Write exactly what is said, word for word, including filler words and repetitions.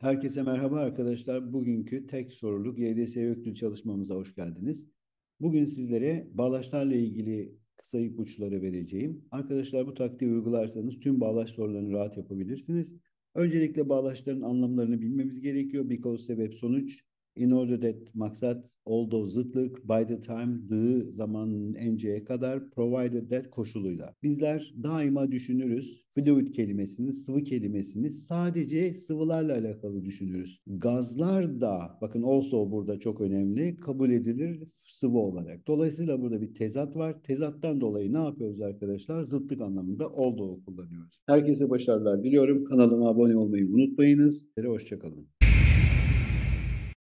Herkese merhaba arkadaşlar. Bugünkü tek soruluk Y D S YÖKDİL çalışmamıza hoş geldiniz. Bugün sizlere bağlaçlarla ilgili kısa ipuçları vereceğim. Arkadaşlar bu taktiği uygularsanız tüm bağlaç sorularını rahat yapabilirsiniz. Öncelikle bağlaçların anlamlarını bilmemiz gerekiyor. Because sebep sonuç. In order that maksat, although zıtlık, by the time, dığı zamanın enceye kadar, provided that koşuluyla. Bizler daima düşünürüz. Fluid kelimesini, sıvı kelimesini sadece sıvılarla alakalı düşünürüz. Gazlar da, bakın also burada çok önemli, kabul edilir sıvı olarak. Dolayısıyla burada bir tezat var. Tezattan dolayı ne yapıyoruz arkadaşlar? Zıtlık anlamında although kullanıyoruz. Herkese başarılar diliyorum. Kanalıma abone olmayı unutmayınız. Hoşça kalın.